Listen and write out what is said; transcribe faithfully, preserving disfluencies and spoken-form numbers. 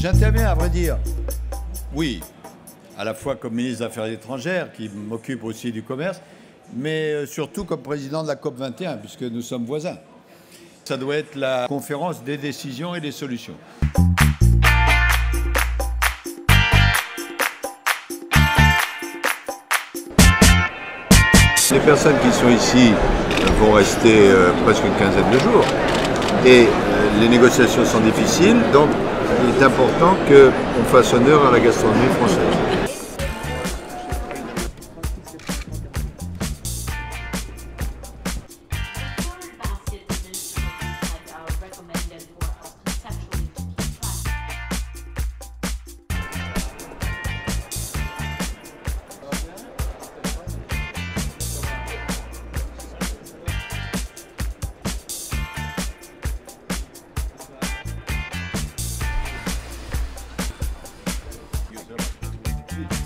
J'interviens, à vrai dire, oui, à la fois comme ministre des Affaires étrangères, qui m'occupe aussi du commerce, mais surtout comme président de la COP vingt et un, puisque nous sommes voisins. Ça doit être la conférence des décisions et des solutions. Les personnes qui sont ici vont rester euh, presque une quinzaine de jours et euh, les négociations sont difficiles, donc il est important qu'on fasse honneur à la gastronomie française. Thank you.